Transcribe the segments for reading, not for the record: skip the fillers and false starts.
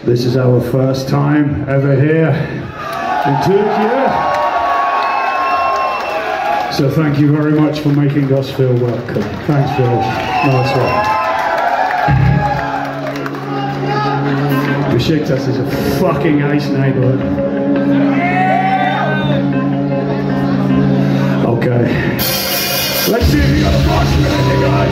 This is our first time ever here in Turkey. So thank you very much for making us feel welcome. Thanks, Phil. Nice one. Besiktas is a fucking ace neighborhood. Okay. Let's see if you got a box ready, guys.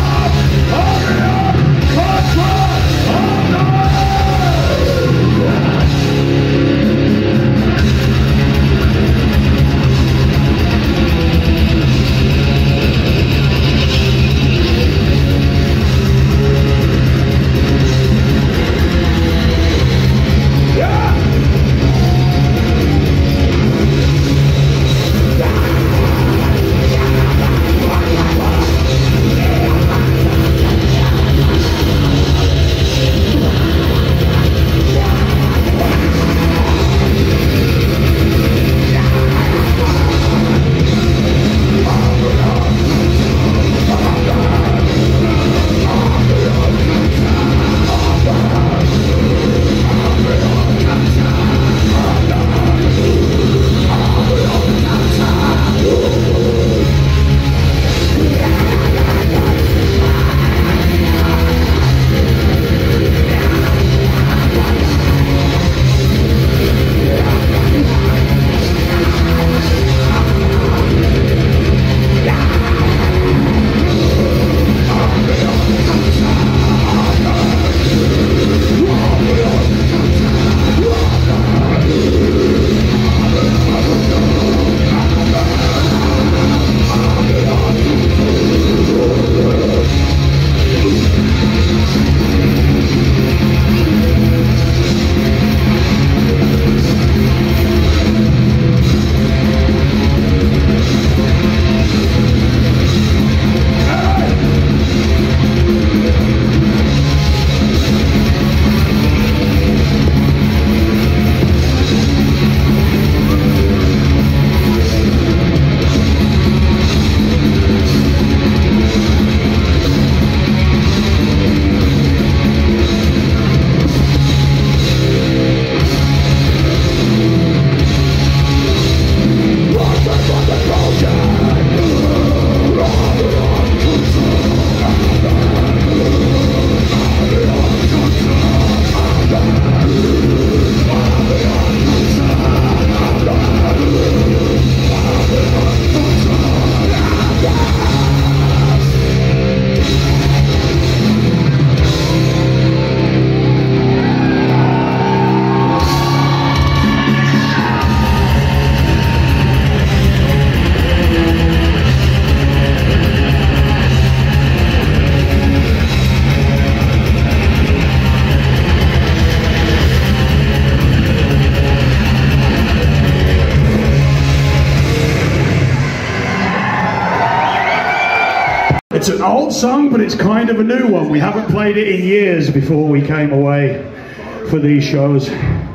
It's an old song, but it's kind of a new one. We haven't played it in years before we came away for these shows.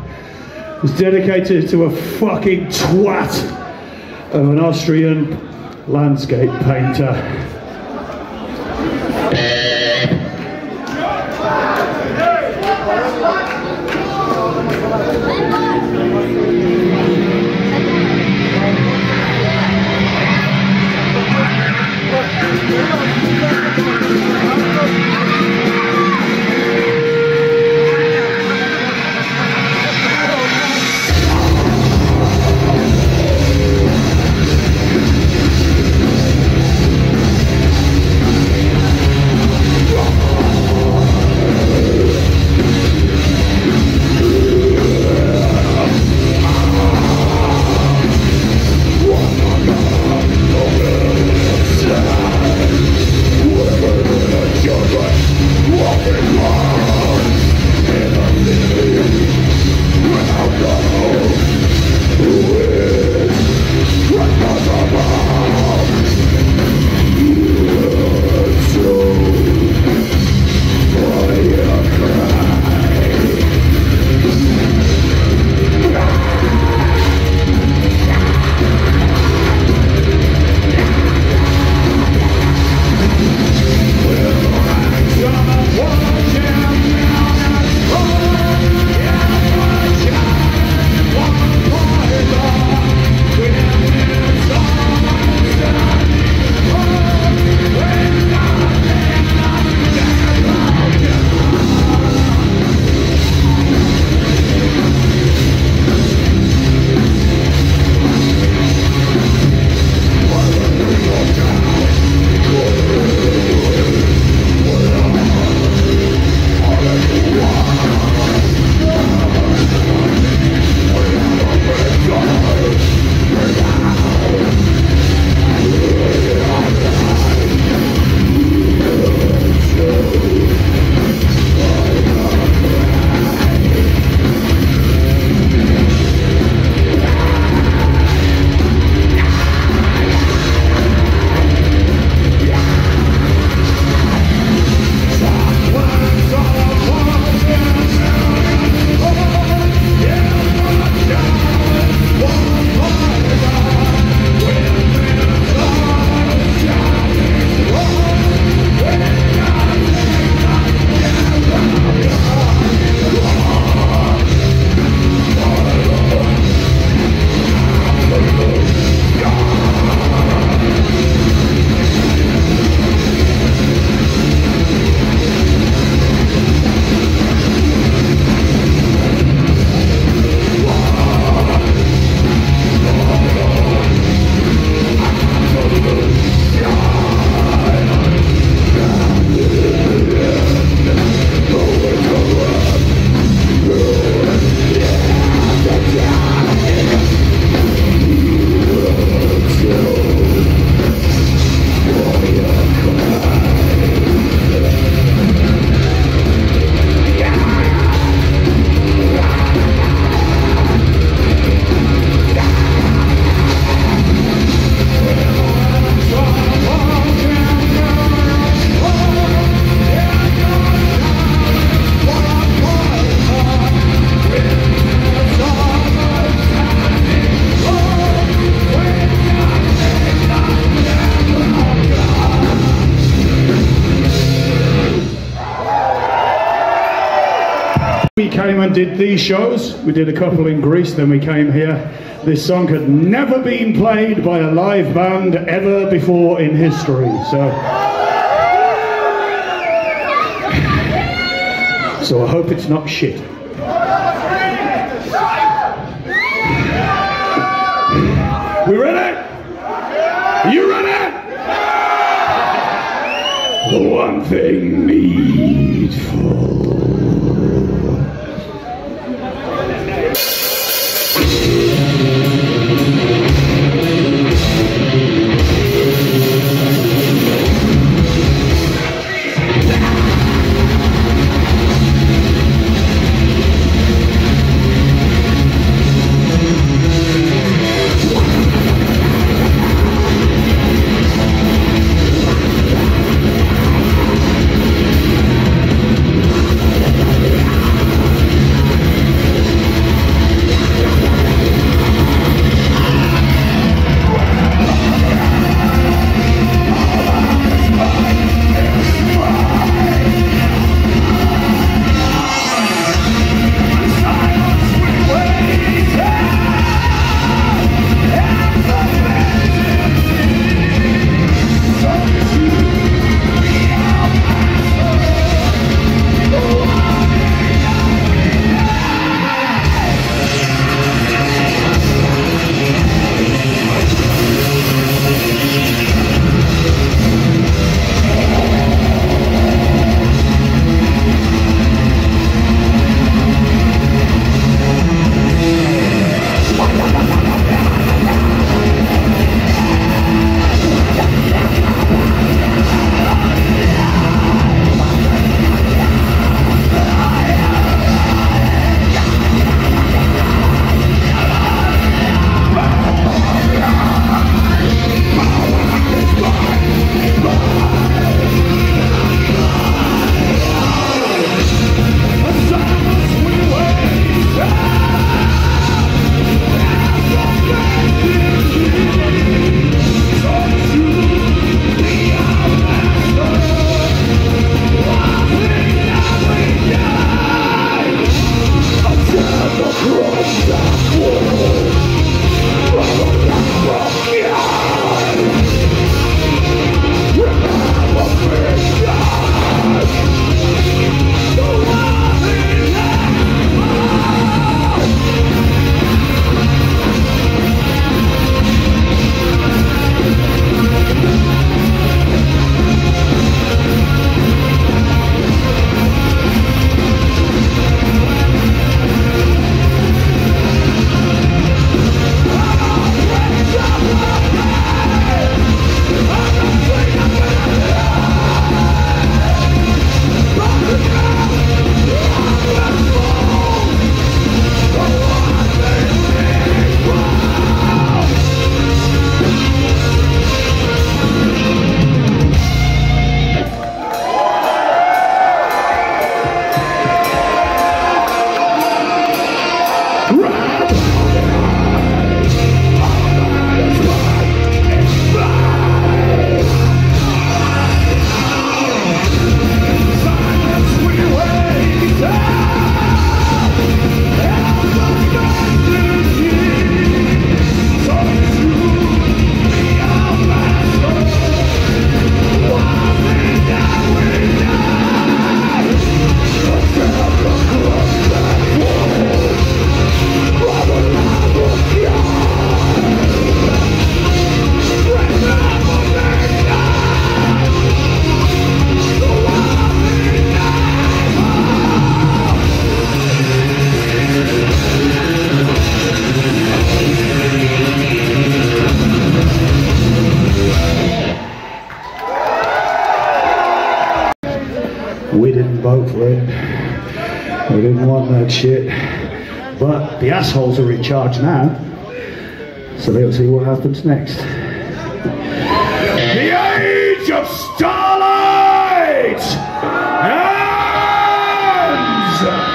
It's dedicated to a fucking twat of an Austrian landscape painter. We came and did these shows. We did a couple in Greece, then we came here. This song had never been played by a live band ever before in history. So I hope it's not shit. We ready? You ready? The one thing needful. We didn't vote for it. We didn't want that shit. But the assholes are in charge now. So they'll see what happens next. The Age of Starlight ends!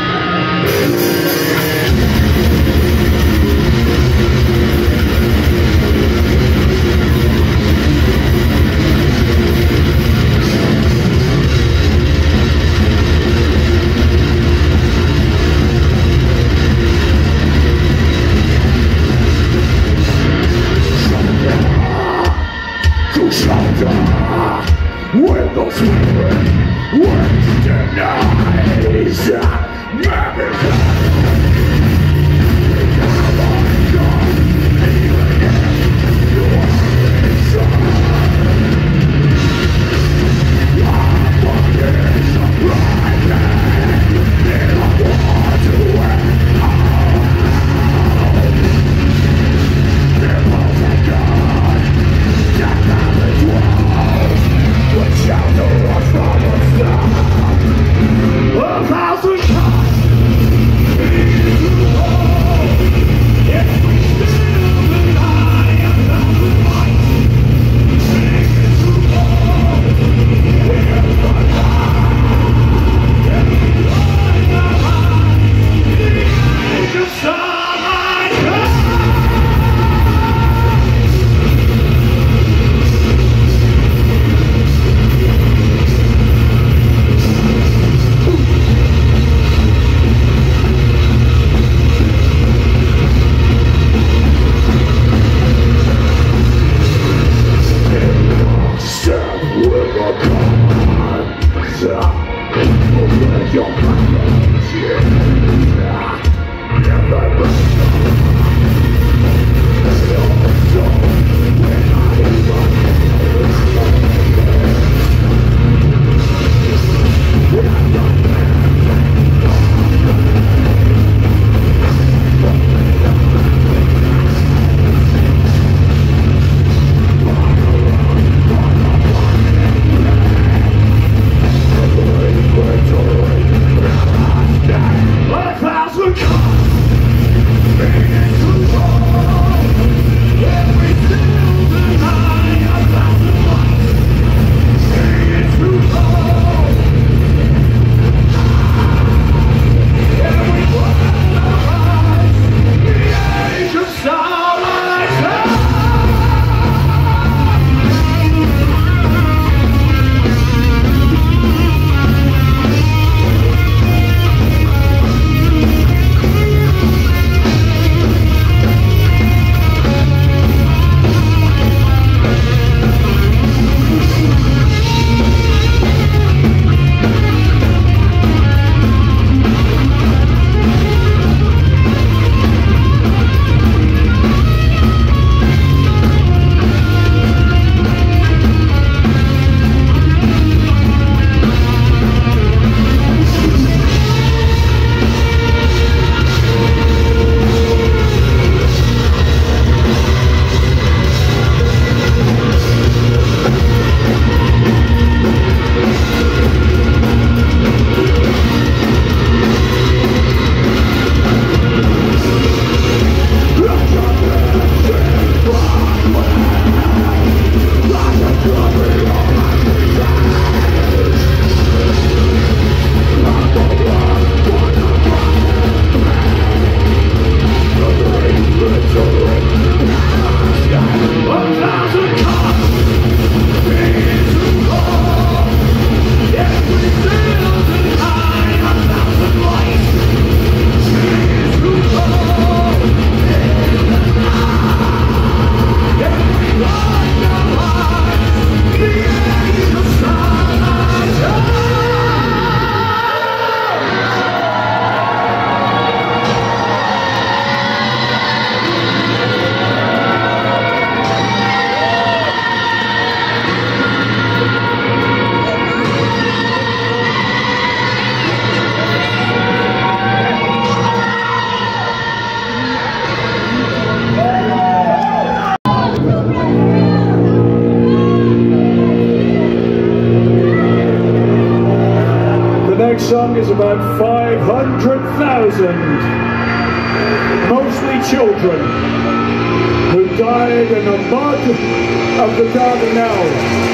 about 500,000, mostly children, who died in the mud of the Dardanelles.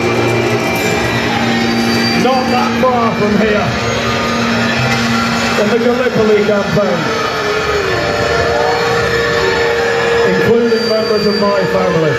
Not that far from here, in the Gallipoli campaign, including members of my family.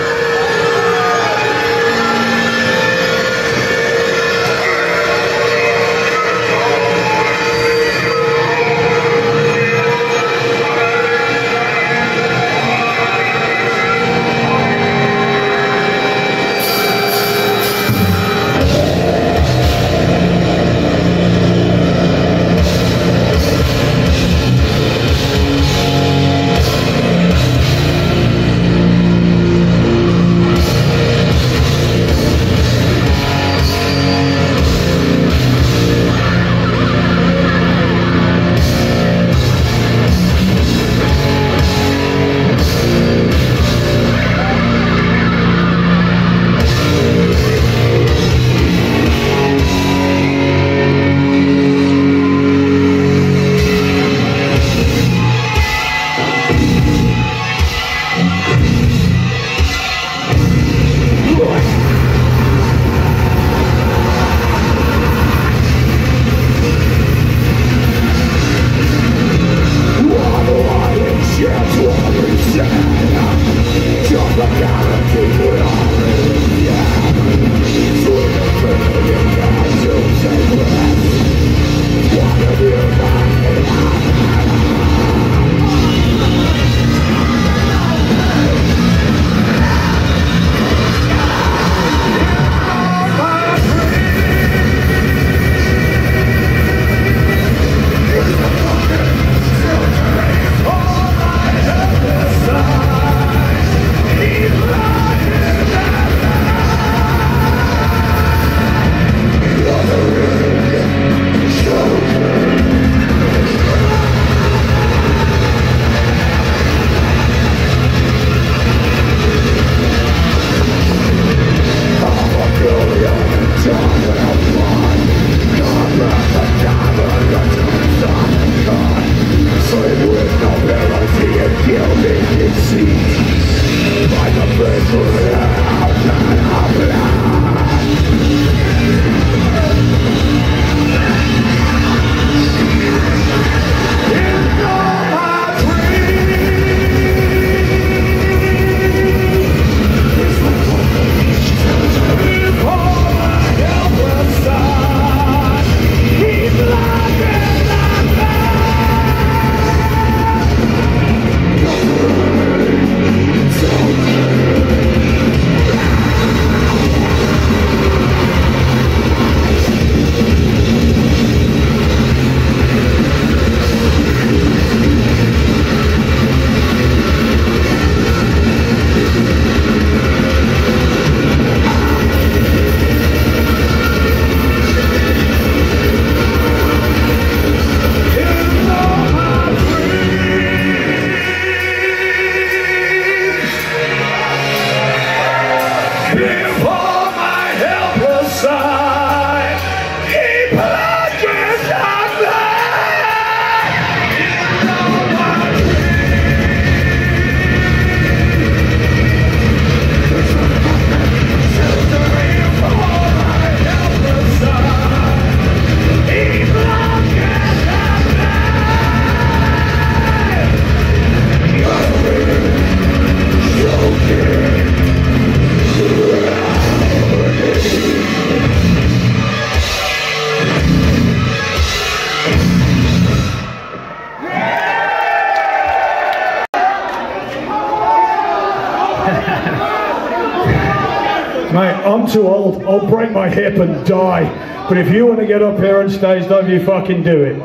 Mate, I'm too old. I'll break my hip and die. But if you want to get up here on stage, don't you fucking do it,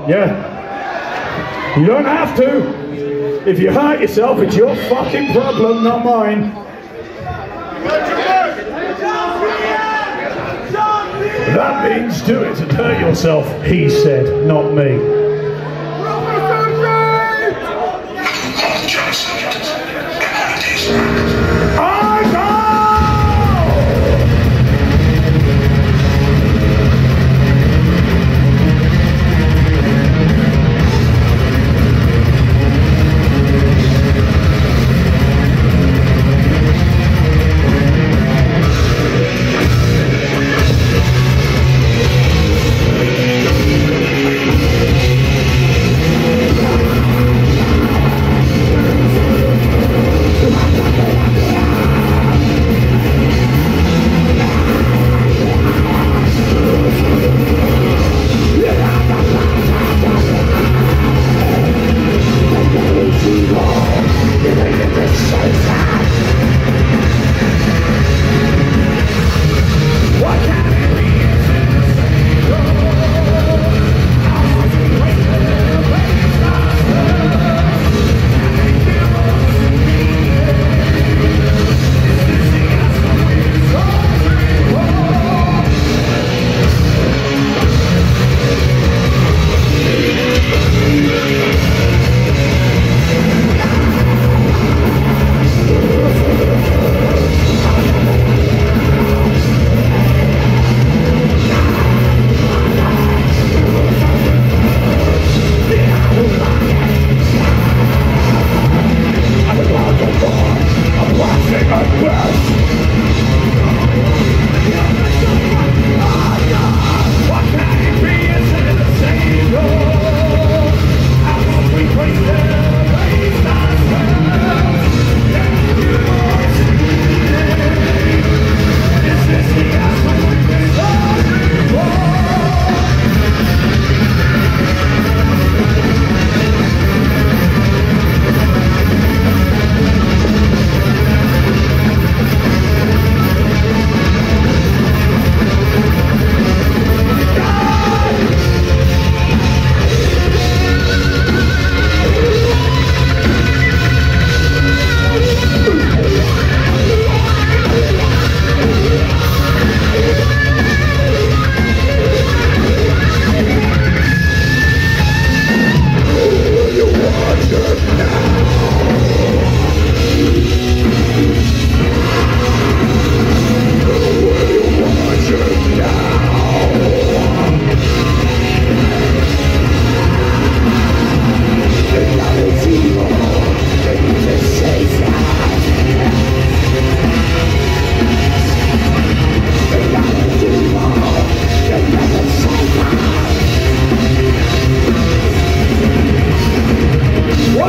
yeah? You don't have to. If you hurt yourself, it's your fucking problem, not mine. That means do it and hurt yourself, he said, not me.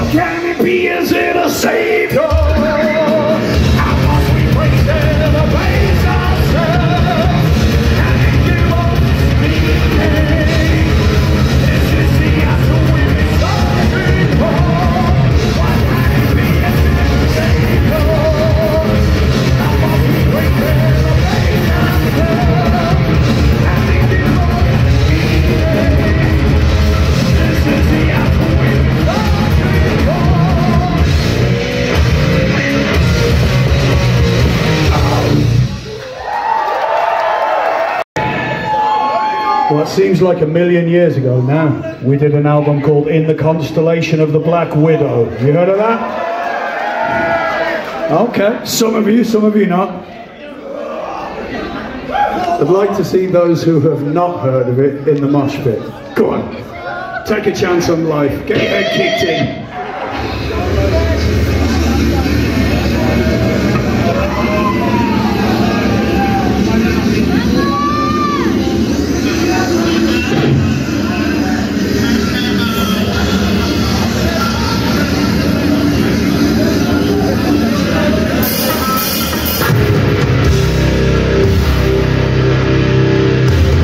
What can it be? Is it a savior? How must we praise and abase ourselves and give up meaning? This is the answer we've been searching for. What can it be? Is it a savior? How must we praise and abase ourselves and give up meaning? This is the answer we've been searching for. Well, it seems like a million years ago now, we did an album called In the Constellation of the Black Widow. You heard of that? Okay, some of you not. I'd like to see those who have not heard of it in the mosh pit. Go on, take a chance on life, get your head kicked in.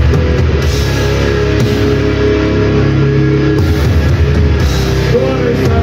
Go on,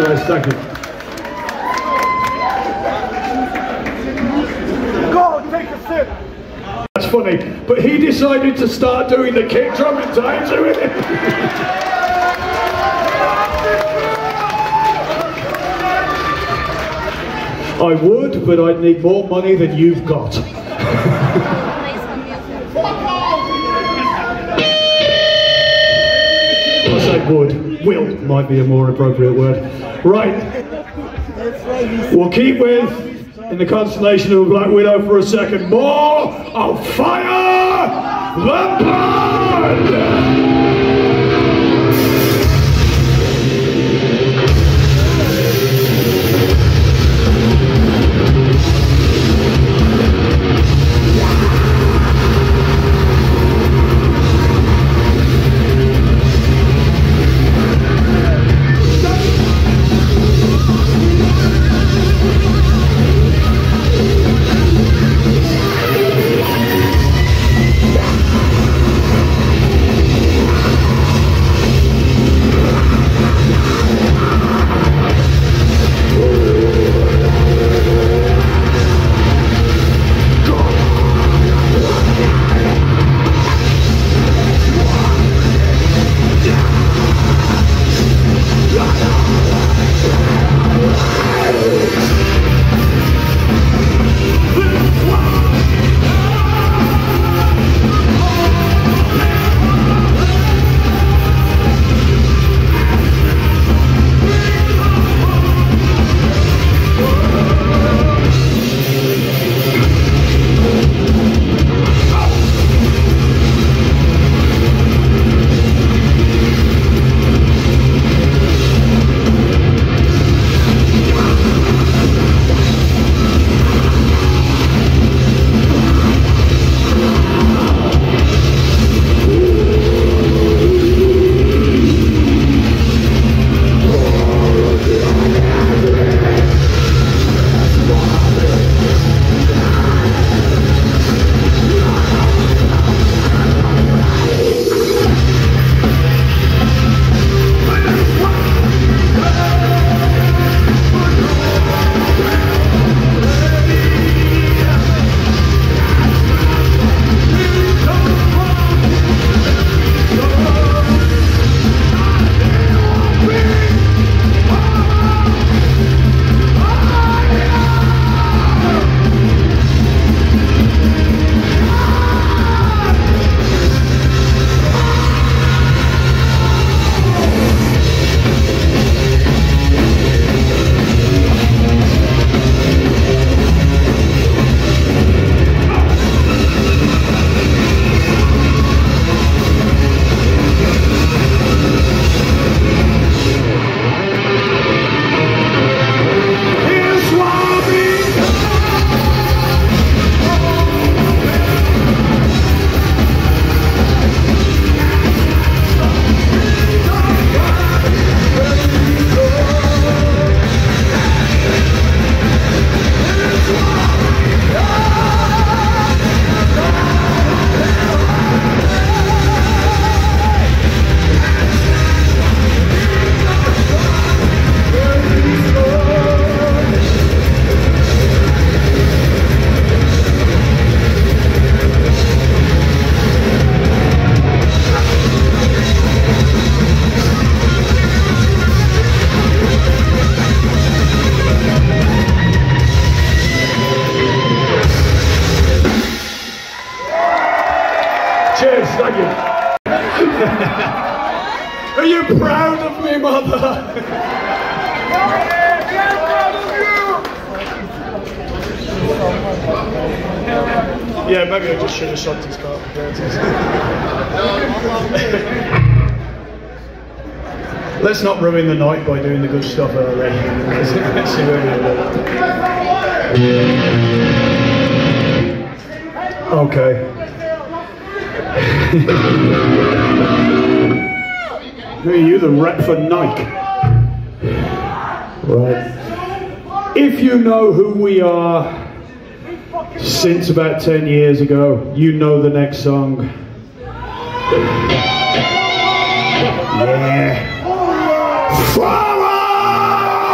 guys, thank you. Go, take a sip. That's funny, but he decided to start doing the kick drum in time to it. I would, but I'd need more money than you've got. I said would. Will might be a more appropriate word. Right. We'll keep with, in the constellation of Black Widow for a second, more of Fire the Blood! Cheers, thank you. Are you proud of me, mother? Yeah, maybe I just should have shot his car. Let's not ruin the night by doing the good stuff already. Let's see where we go. Okay. Who are you, the rep for Nike? Right. If you know who we are since about 10 years ago, you know the next song. Yeah. Forward!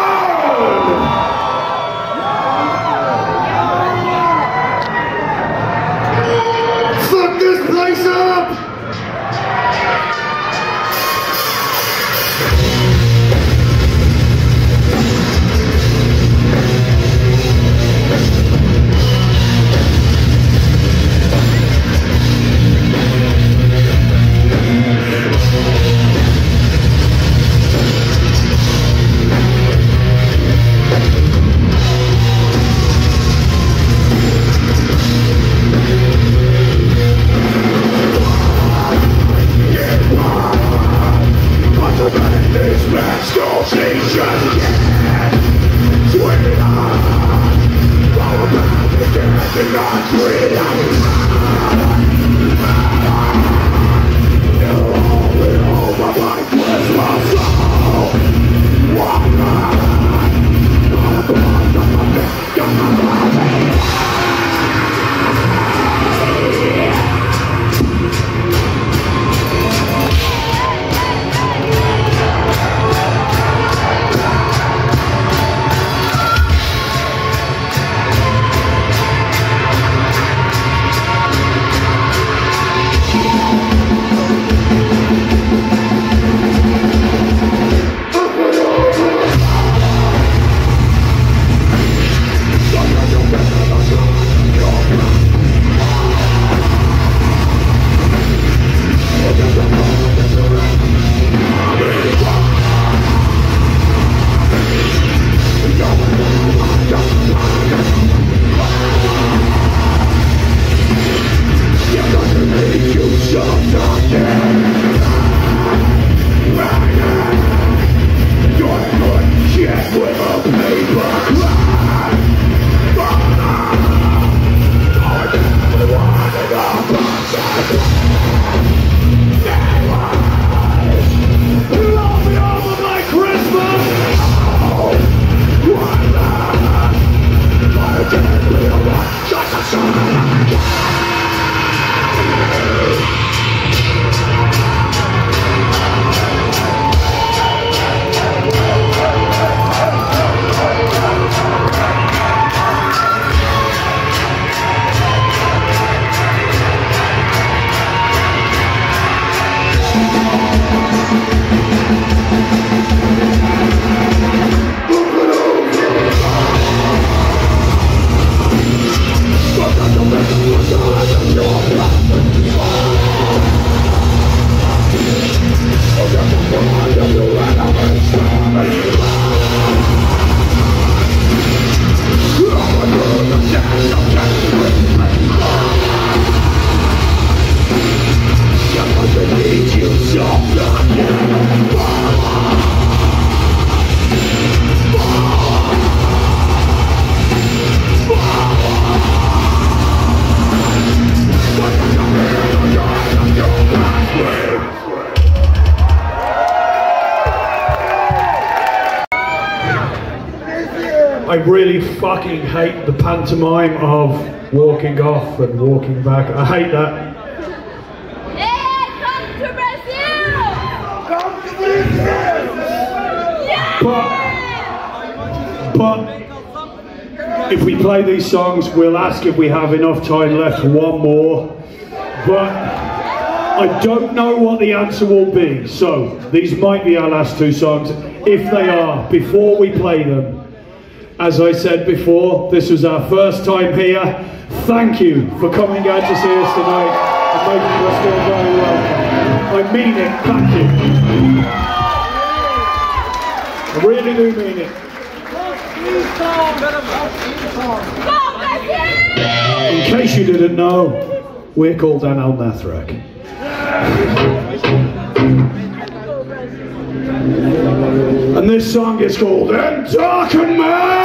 I really fucking hate the pantomime of walking off and walking back. I hate that. Hey, come to Brazil! Come to Brazil! Yeah! But if we play these songs, we'll ask if we have enough time left for one more. But I don't know what the answer will be. So these might be our last two songs. If they are, before we play them, as I said before, this was our first time here. Thank you for coming out to see us tonight and making us feel very welcome. I mean it, thank you. I really do mean it. In case you didn't know, we're called Dan Al Nathrak. And this song is called Darken Man!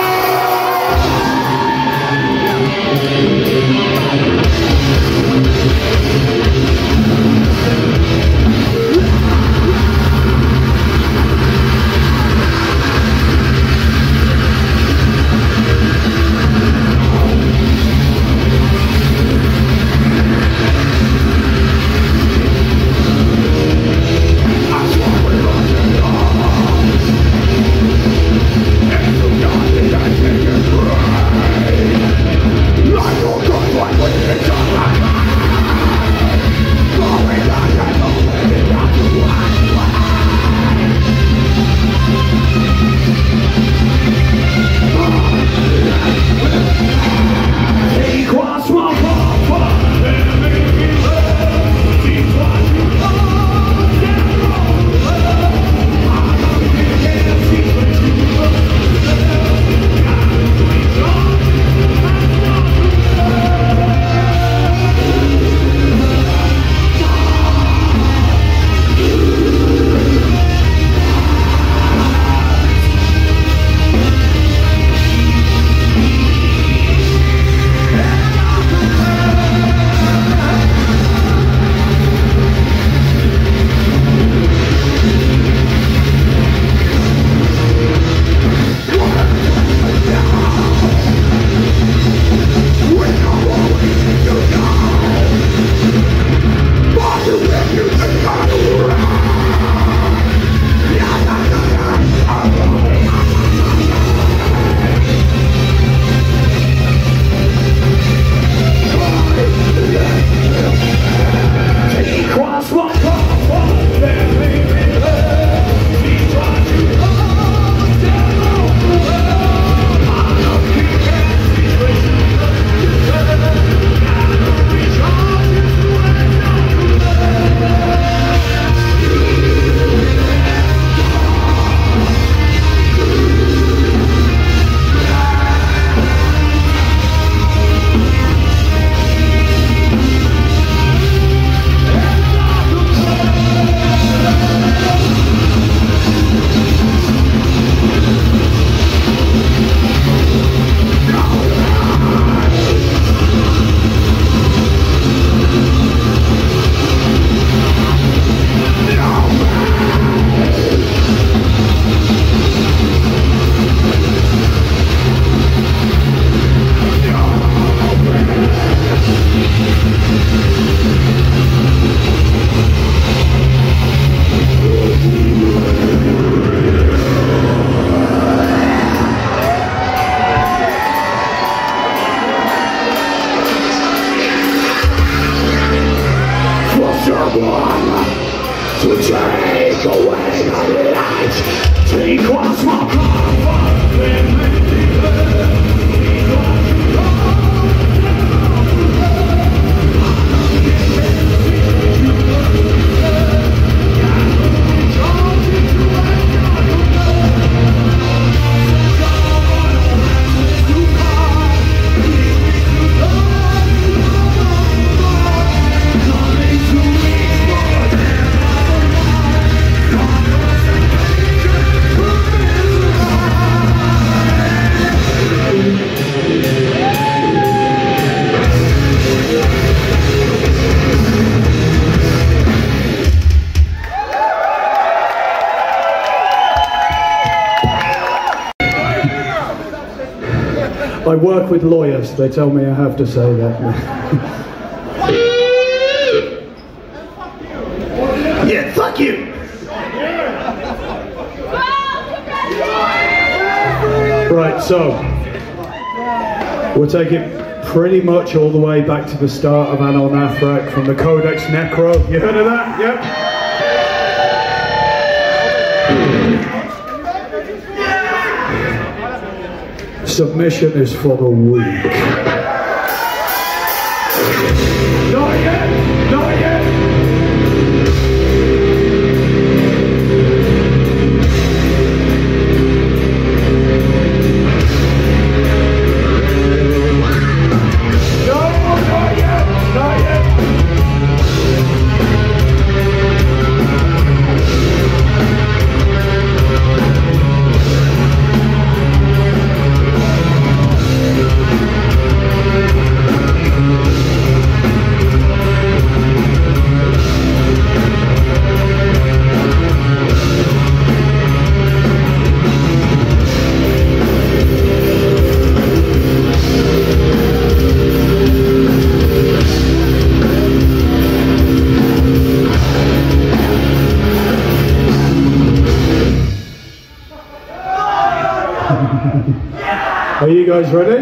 I work with lawyers, they tell me I have to say that. Yeah, fuck you! Right, so we'll take it pretty much all the way back to the start of Anno Nathrak from the Codex Necro. You heard of that? Yep. Submission is for the weak. Not yet! Not yet! Are you guys ready?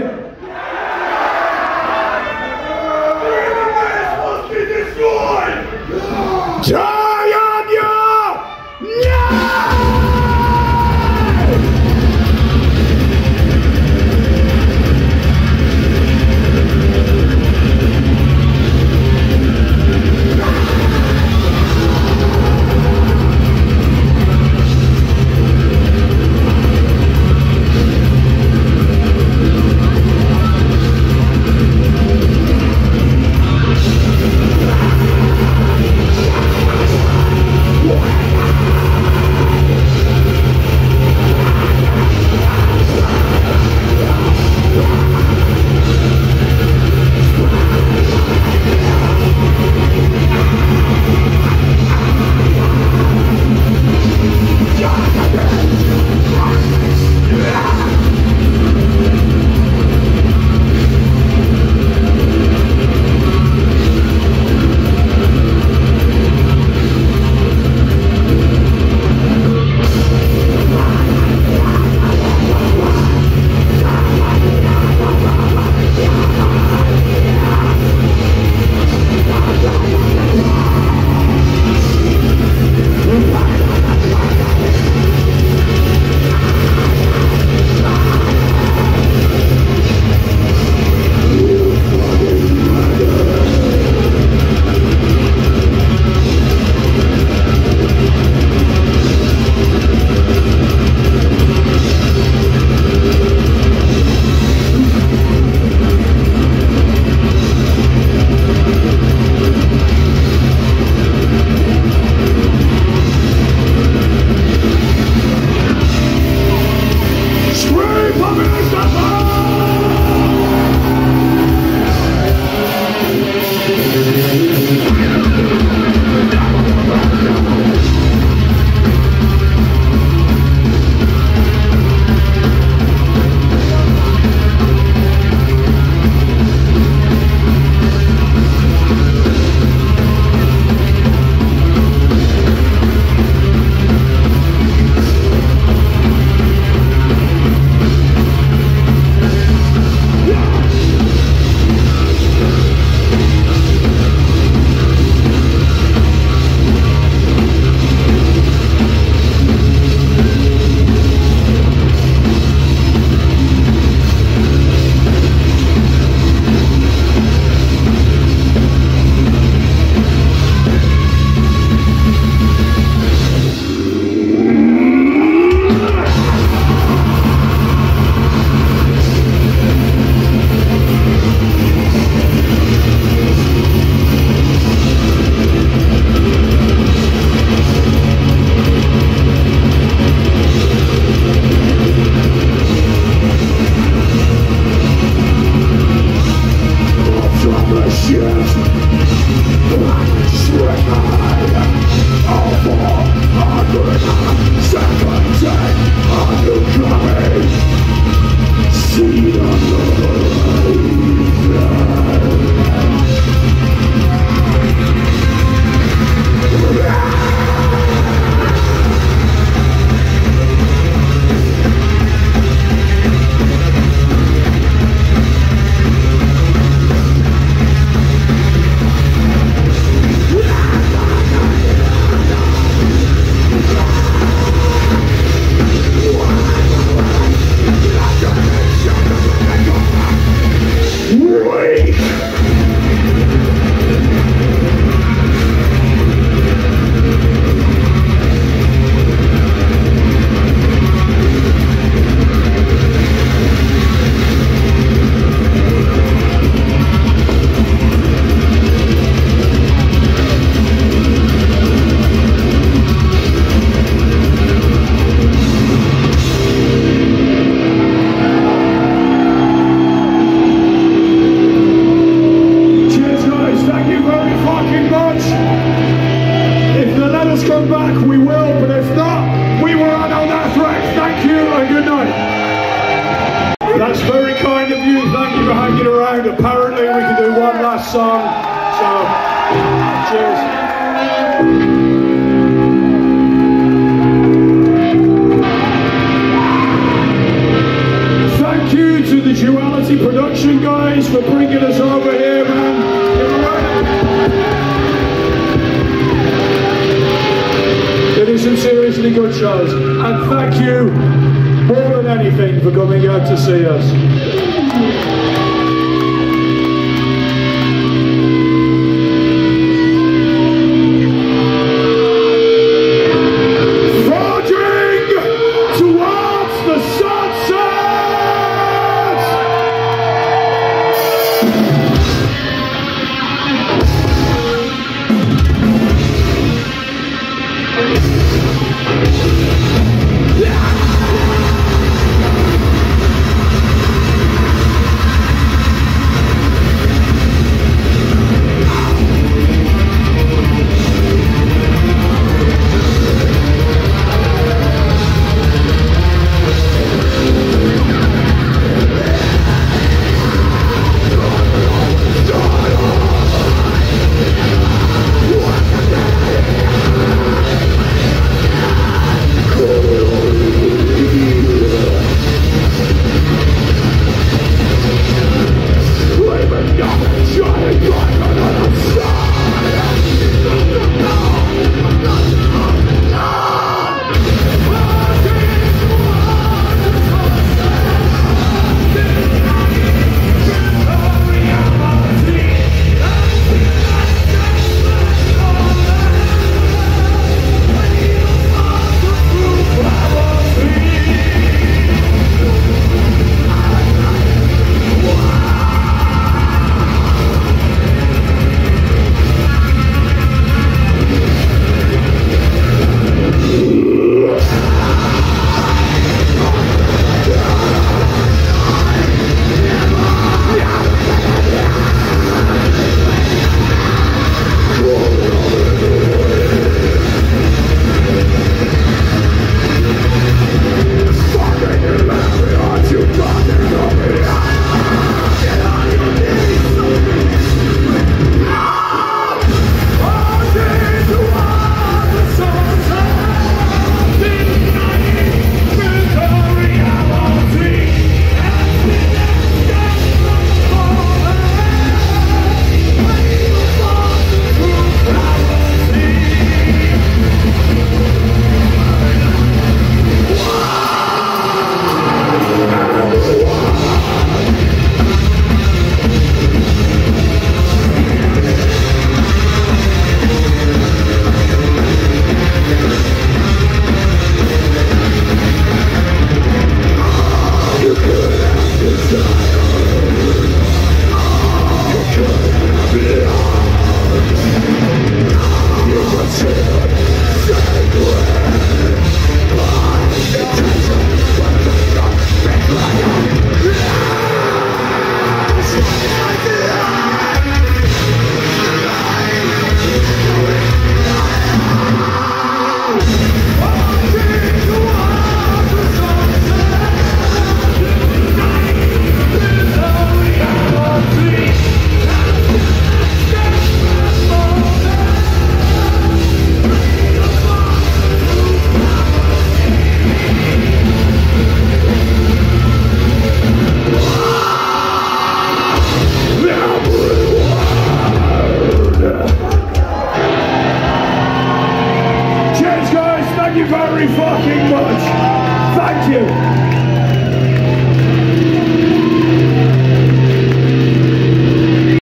some seriously good shows. And thank you more than anything for coming out to see us.